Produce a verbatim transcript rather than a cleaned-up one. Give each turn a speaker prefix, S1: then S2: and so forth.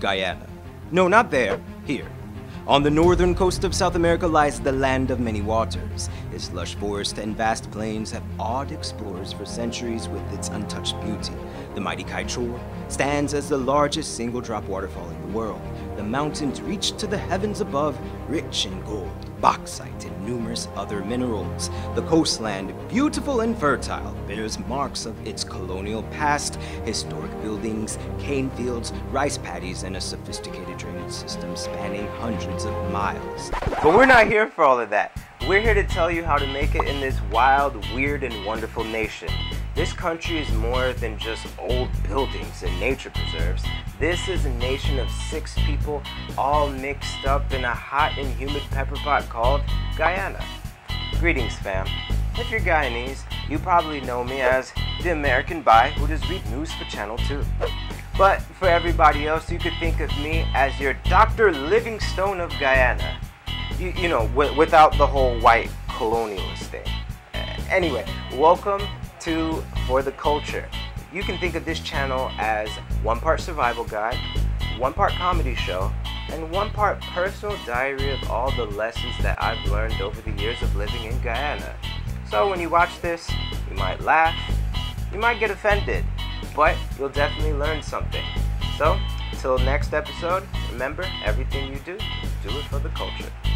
S1: Guyana. No, not there, here. On the northern coast of South America lies the land of many waters. Its lush forest and vast plains have awed explorers for centuries with its untouched beauty. The mighty Kaichor stands as the largest single-drop waterfall in the world. The mountains reach to the heavens above, rich in gold, bauxite, and numerous other minerals. The coastland, beautiful and fertile, bears marks of its colonial past, historic buildings, cane fields, rice paddies, and a sophisticated drainage system spanning hundreds of miles. But we're not here for all of that. We're here to tell you how to make it in this wild, weird, and wonderful nation. This country is more than just old buildings and nature preserves. This is a nation of six people all mixed up in a hot and humid pepper pot called Guyana. Greetings, fam. If you're Guyanese, you probably know me as the American Bi who does read news for Channel two. But for everybody else, you could think of me as your Doctor Livingstone of Guyana. You, you know, w without the whole white colonialist thing. Uh, anyway, welcome to For The Culture. You can think of this channel as one part survival guide, one part comedy show, and one part personal diary of all the lessons that I've learned over the years of living in Guyana. So when you watch this, you might laugh, you might get offended, but you'll definitely learn something. So, until next episode, remember, everything you do, do it for the culture.